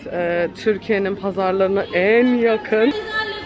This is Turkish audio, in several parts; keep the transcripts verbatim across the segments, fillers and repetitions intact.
e, Türkiye'nin pazarlarına en yakın.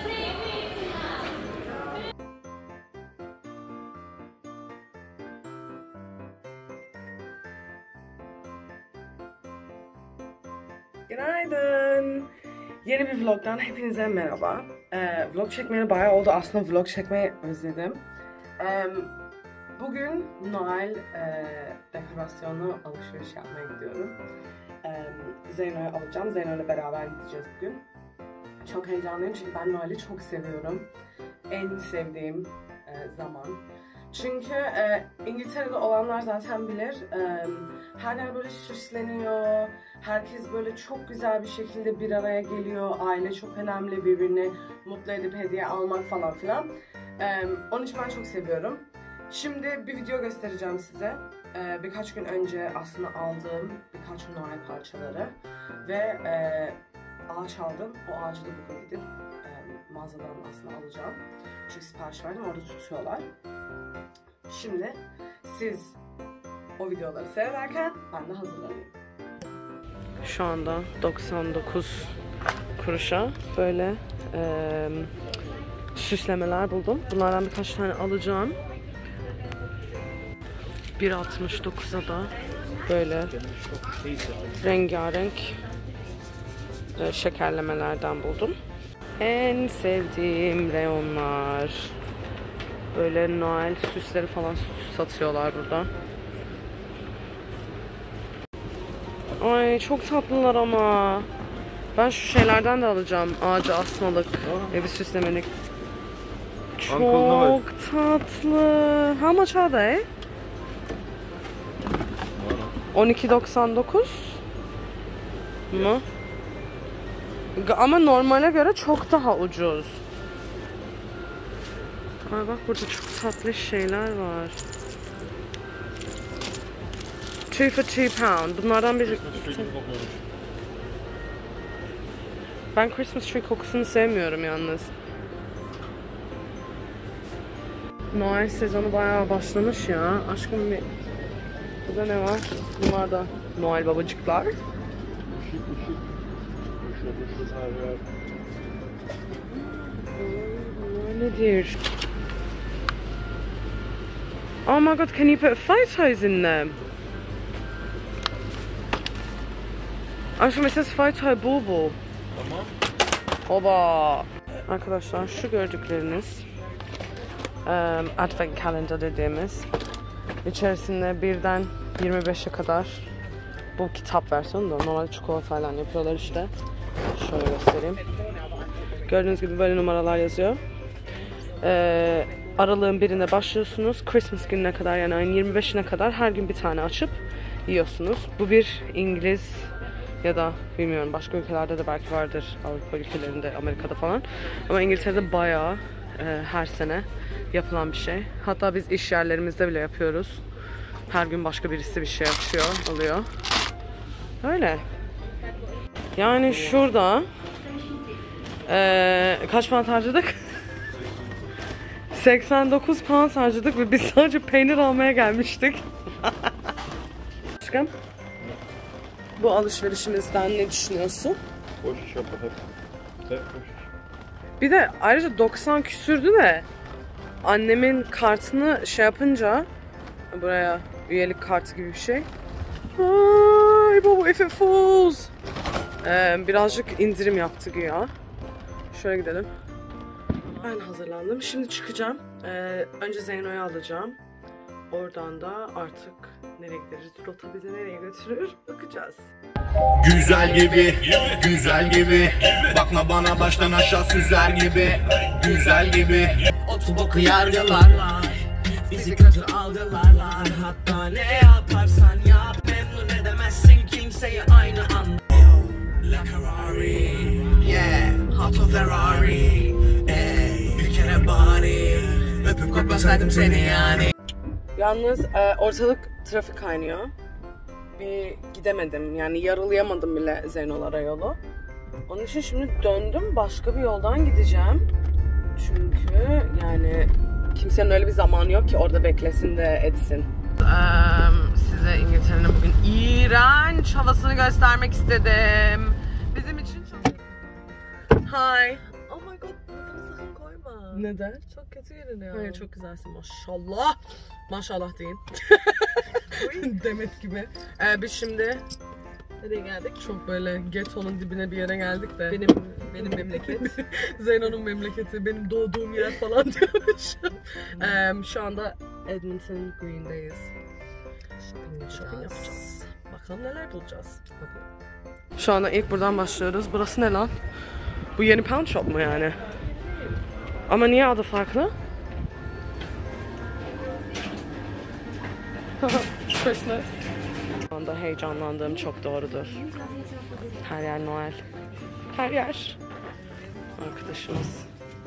Günaydın. Yeni bir vlogdan hepinize merhaba. Ee, vlog çekmeyeli bayağı oldu. Aslında vlog çekmeyi özledim. Ee, bugün Noel e, dekorasyonu alışveriş yapmaya gidiyorum. Ee, Zeyno'yu alacağım. Zeyno'yla beraber gideceğiz bugün. Çok heyecanlıyım çünkü ben Noel'i çok seviyorum. En sevdiğim e, zaman. Çünkü e, İngiltere'de olanlar zaten bilir. E, her yer böyle süsleniyor. Herkes böyle çok güzel bir şekilde bir araya geliyor. Aile çok önemli, birbirini mutlu edip hediye almak falan filan. E, onun için ben çok seviyorum. Şimdi bir video göstereceğim size. E, birkaç gün önce aslında aldığım birkaç Noel parçaları. Ve e, ağaç aldım. O ağacı da bugün gidip e, mağazadan aslında alacağım. Çünkü sipariş verdim, orada tutuyorlar. Şimdi siz o videoları seyrederken ben de hazırlanayım. Şu anda doksan dokuz kuruşa böyle e, süslemeler buldum. Bunlardan birkaç tane alacağım. bir altmış dokuza da böyle rengarenk e, şekerlemelerden buldum. En sevdiğim reyonlar. Böyle Noel süsleri falan satıyorlar burada. Ay çok tatlılar ama. Ben şu şeylerden de alacağım. Ağacı asmalık, evi süslemelik. Çok tatlı. How much are they? on iki doksan dokuz mu? Ama normale göre çok daha ucuz. Ay bak burada çok tatlı şeyler var. two for two pound. Bunlardan bir... Ben Christmas tree kokusunu sevmiyorum yalnız. Noel sezonu bayağı başlamış ya. Aşkım bir... Burada ne var? Bunlar da Noel babacıklar. Bunlar nedir? Oh my god, can you put photos in them? Aşkım it says photo bulbul. Tamam. Oba. Arkadaşlar şu gördükleriniz um, Advent Calendar dediğimiz, içerisinde birden yirmi beşe kadar bu kitap versiyonu da normal çikolatayla yapıyorlar işte. Şöyle göstereyim. Gördüğünüz gibi böyle numaralar yazıyor. Ee, Aralığın birine başlıyorsunuz. Christmas gününe kadar, yani ayın yirmi beşine kadar her gün bir tane açıp yiyorsunuz. Bu bir İngiliz ya da bilmiyorum başka ülkelerde de belki vardır, Avrupa ülkelerinde, Amerika'da falan. Ama İngiltere'de bayağı e, her sene yapılan bir şey. Hatta biz iş yerlerimizde bile yapıyoruz. Her gün başka birisi bir şey yapıyor, oluyor. Öyle. Yani şurada e, kaç pound harcadık? seksen dokuz pound harcadık ve biz sadece peynir almaya gelmiştik. Aşkım, bu alışverişimizden ne düşünüyorsun? Boş iş yapma hep. Hep boş iş. Bir de ayrıca doksan küsürdü de annemin kartını şey yapınca buraya üyelik kartı gibi bir şey. Ay baba, if it falls. Ee, birazcık indirim yaptı güya. Şöyle gidelim. Ben hazırlandım. Şimdi çıkacağım. Ee, önce Zeyno'yu alacağım. Oradan da artık nereye gideriz? Rota bizi nereye götürür? Bakacağız. Güzel gibi, güzel gibi. Bakma bana baştan aşağı süzer gibi. Güzel gibi. Otu boku yargılarlar. Bizi kötü algılarlar. Hatta ne yaparsan yap, memnun edemezsin kimseyi aynı anda. La Ferrari, yeah, hot of Ferrari. Bir kere bari öpüp koklasaydım seni yani. Yalnız e, ortalık trafik kaynıyor. Bir gidemedim, yani yaralayamadım bile Zeyno'lara yolu. Onun için şimdi döndüm, başka bir yoldan gideceğim. Çünkü yani kimsenin öyle bir zamanı yok ki orada beklesin de etsin. Ee, size İngiltere'nin bugün iğrenç havasını göstermek istedim. Bizim Hi. Oh my god, bunu sakın koyma. Neden? Çok kötü görünüyor. Hayır, çok güzelsin maşallah. Maşallah deyin. Demet gibi. Ee, biz şimdi Nereye geldik? çok böyle ghetto'nun dibine bir yere geldik de. Benim benim memleket. Zeyno'nun memleketi, benim doğduğum yer falan diyormuşum. Ee, şu anda Edmonton Green'deyiz. Shopping Shopping yapacağız. yapacağız. Bakalım neler bulacağız. Şu anda ilk buradan başlıyoruz. Burası ne lan? Bu yeni pound shop mu yani? Ama niye adı farklı? Christmas. Şu anda heyecanlandığım çok doğrudur. Her yer Noel. Her yer. Arkadaşımız.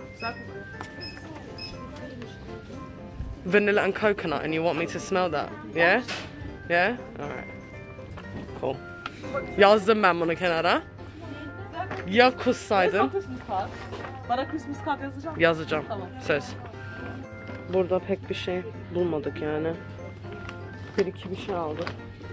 Vanilla and coconut, and you want me to smell that? Yeah? Yeah? Alright. Cool. Yazdım ben bunu kenara. Ya kussaydım. Bana Christmas card yazacağım. Yazacağım. Tamam. Söz. Burada pek bir şey bulmadık yani. Bir iki bir şey aldık.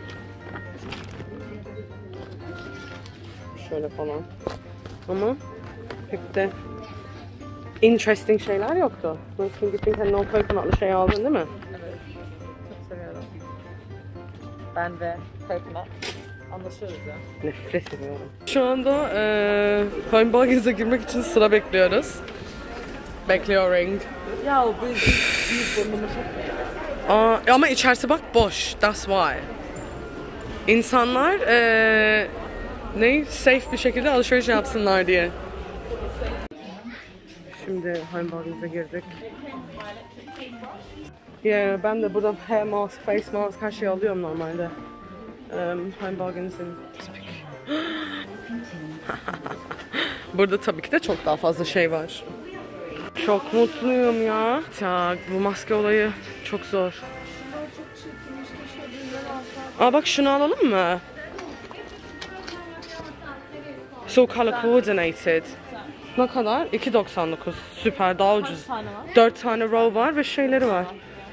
Şöyle falan. Ama pek de interesting şeyler yoktu. Nasıl gittin kendine o coconutlı şey aldın değil mi? Evet. Çok seviyorum. Ben ve coconut anlaşıyoruz ya. Nefret ediyorum. Şu anda eee Home Bargain's'e girmek için sıra bekliyoruz. Bekliyorum. Ya bu büyük burnumu çok Aa, ama içerisi bak boş. That's why. İnsanlar eee ne safe bir şekilde alışveriş yapsınlar diye. Şimdi Home Bargain's'e girdik. Yeah, ben de burada hair mask, face mask her şeyi alıyorum normalde. Um, Home Bargain's'in burada tabii ki de çok daha fazla şey var. Çok mutluyum ya. Ya bu maske olayı çok zor. Aa bak şunu alalım mı? So color coordinated. Ne kadar? iki doksan dokuz. Süper, daha ucuz. tane var. dört tane row var ve şeyleri var.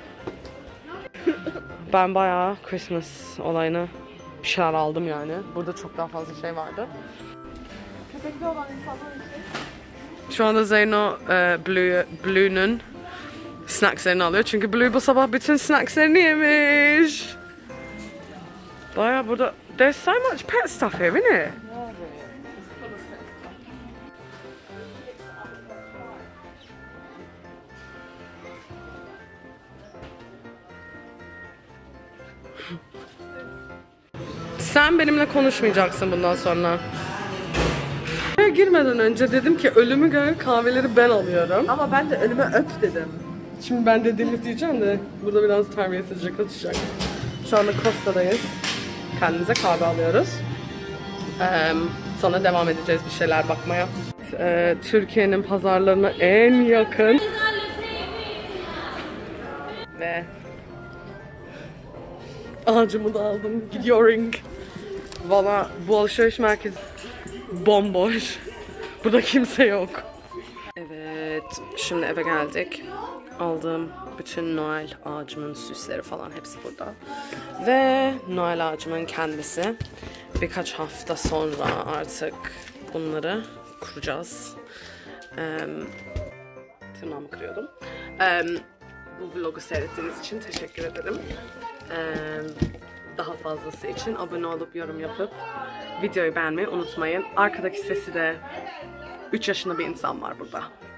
Ben bayağı Christmas olayını bir şeyler aldım yani. Burada çok daha fazla şey vardı. Köpekli olan insanlar için. Şu anda Zeyno e, Blue, Blue'nun snackslerini alıyor. Çünkü Blue bu sabah bütün snackslerini yemiş. Bayağı burada... There's so much pet stuff here, isn't it? Sen benimle konuşmayacaksın bundan sonra. Buraya girmeden önce dedim ki ölümü gören kahveleri ben alıyorum. Ama ben de önüme öp dedim. Şimdi ben dediğimi diyeceğim de burada biraz terbiyesizce kaçacak. Şu anda Costa'dayız. Kendimize kahve alıyoruz. Ee, sonra devam edeceğiz bir şeyler bakmaya. Ee, Türkiye'nin pazarlarına en yakın. Ve ağacımı da aldım. Gidiyorum. Valla bu alışveriş merkezi bomboş. Burada kimse yok. Evet, şimdi eve geldik. Aldığım bütün Noel ağacımın süsleri falan hepsi burada. Ve Noel ağacımın kendisi. Birkaç hafta sonra artık bunları kuracağız. Ee, tırnağımı kırıyordum. Ee, bu vlogu seyrettiğiniz için teşekkür ederim. Ee, daha fazlası için abone olup yorum yapıp videoyu beğenmeyi unutmayın. Arkadaki sesi de üç yaşında bir insan var burada.